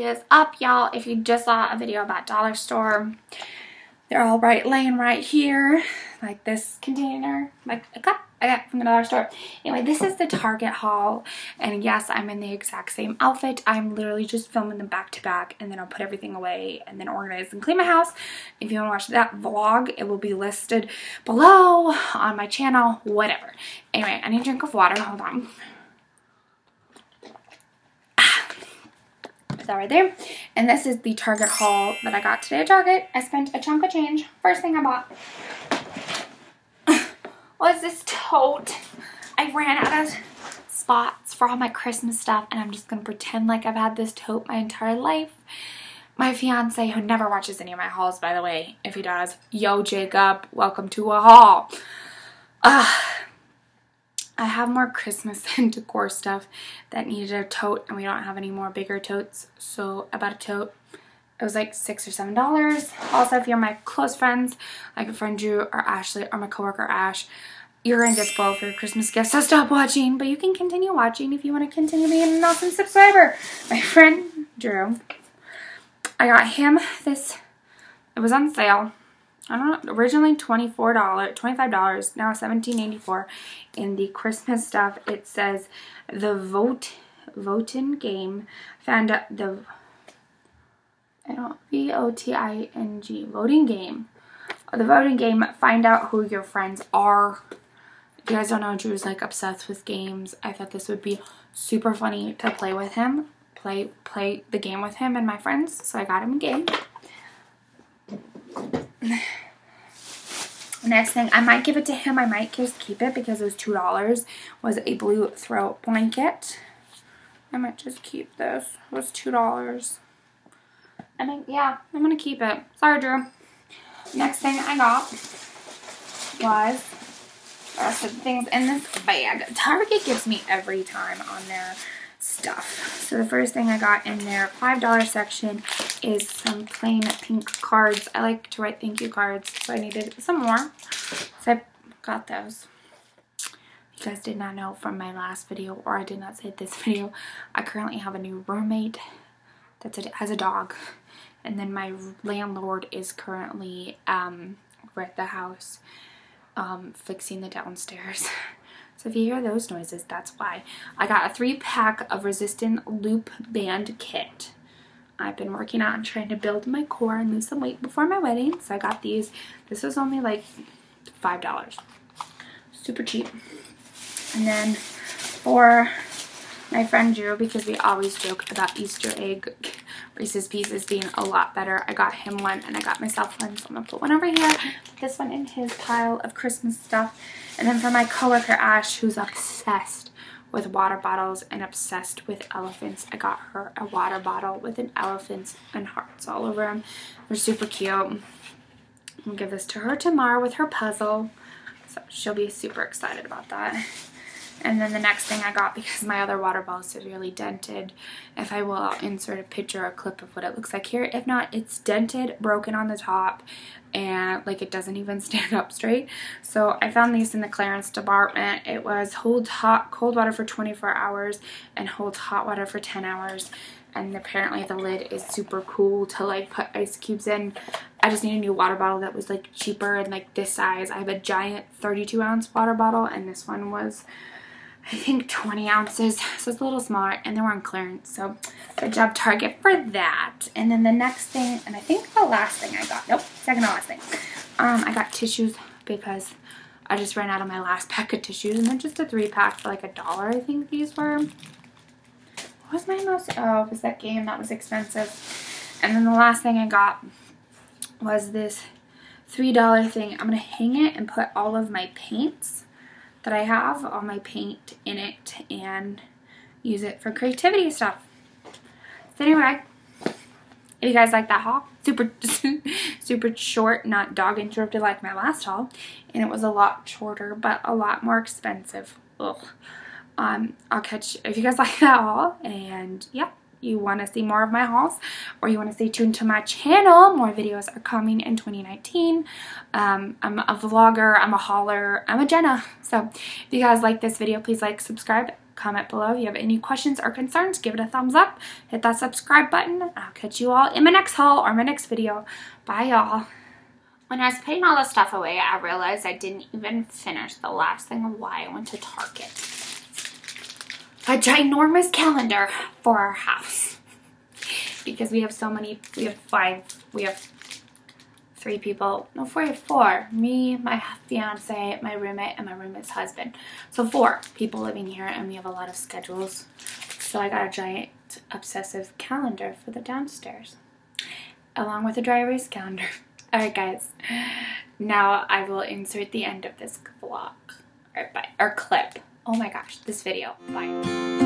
is up, y'all. If you just saw a video about dollar store, they're all laying right here, like this container, like a cup I got from the dollar store. Anyway, this is the Target haul, and yes, I'm in the exact same outfit. I'm literally just filming them back to back, and then I'll put everything away and then organize and clean my house. If you want to watch that vlog, it will be listed below on my channel, whatever. Anyway, I need a drink of water. Hold on. Put that right there. And this is the Target haul that I got today at Target. I spent a chunk of change. First thing I bought was this tote. I ran out of spots for all my Christmas stuff, and I'm just gonna pretend like I've had this tote my entire life. My fiance, who never watches any of my hauls, by the way, if he does, yo Jacob, welcome to a haul. I have more Christmas and decor stuff that needed a tote, and we don't have any more bigger totes, so I bought a tote. It was like $6 or $7. Also, if you're my close friends, like a friend Drew or Ashley or my coworker Ash, you're gonna get spoiled for your Christmas gifts, so stop watching. But you can continue watching if you want to continue being an awesome subscriber. My friend Drew, I got him this. It was on sale. I don't know, originally $25, now $17.84. In the Christmas stuff, it says the voting game. Found out the V-O-T-I-N-G, voting game. The voting game, find out who your friends are. If you guys don't know, Drew's like obsessed with games. I thought this would be super funny to play with him, play the game with him and my friends. So I got him a game. Next thing, I might give it to him. I might just keep it because it was $2. Was a blue throw blanket. I might just keep this. It was $2. I mean, yeah, I'm gonna keep it. Sorry, Drew. Next thing I got was the rest of the things in this bag. Target gives me every time on their stuff. So the first thing I got in their $5 section is some plain pink cards. I like to write thank you cards, so I needed some more. So I got those. You guys did not know from my last video, or I did not say this video, I currently have a new roommate that has a dog. And then my landlord is currently over at the house fixing the downstairs. So if you hear those noises, that's why. I got a 3-pack of resistant loop band kit. I've been working out and trying to build my core and lose some weight before my wedding. So I got these. This was only like $5. Super cheap. And then for my friend Drew, because we always joke about Easter egg Reese's Pieces being a lot better, I got him one and I got myself one, so I'm gonna put one over here, put this one in his pile of Christmas stuff. And then for my coworker Ash, who's obsessed with water bottles and obsessed with elephants, I got her a water bottle with an elephant and hearts all over them. They're super cute. I'm gonna give this to her tomorrow with her puzzle, so she'll be super excited about that. And then the next thing I got, because my other water bottle is severely dented, if I will, I'll insert a picture or a clip of what it looks like here. If not, it's dented, broken on the top, and like it doesn't even stand up straight. So I found these in the clearance department. It was holds cold water for 24 hours and holds hot water for 10 hours. And apparently the lid is super cool to like put ice cubes in. I just need a new water bottle that was like cheaper and like this size. I have a giant 32-ounce water bottle, and this one was, I think, 20 ounces, so it's a little smaller, and they were on clearance, so good job Target for that. And then the next thing, and I think the last thing I got, nope, second to last thing, I got tissues because I just ran out of my last pack of tissues, and then just a 3-pack for like $1, I think these were. What was my most, oh, it was that game that was expensive. And then the last thing I got was this $3 thing. I'm going to hang it and put all of my paints that I have, all my paint in it, and use it for creativity stuff. So anyway, if you guys like that haul, super short, not dog interrupted like my last haul, and it was a lot shorter but a lot more expensive. Ugh. I'll catch if you guys like that haul, and yeah, you want to see more of my hauls, or you want to stay tuned to my channel, more videos are coming in 2019. I'm a vlogger, I'm a hauler, I'm a Jenna. So if you guys like this video, please like, subscribe, comment below if you have any questions or concerns. Give it a thumbs up. Hit that subscribe button. I'll catch you all in my next haul or my next video. Bye, y'all. When I was putting all this stuff away, I realized I didn't even finish the last thing of why I went to Target. A ginormous calendar for our house. Because we have so many, we have 3 people, no, we have 4. Me, my fiance, my roommate, and my roommate's husband. So 4 people living here, and we have a lot of schedules. So I got a giant obsessive calendar for the downstairs, along with a dry erase calendar. Alright guys, now I will insert the end of this vlog, or clip. Oh my gosh, this video. Bye.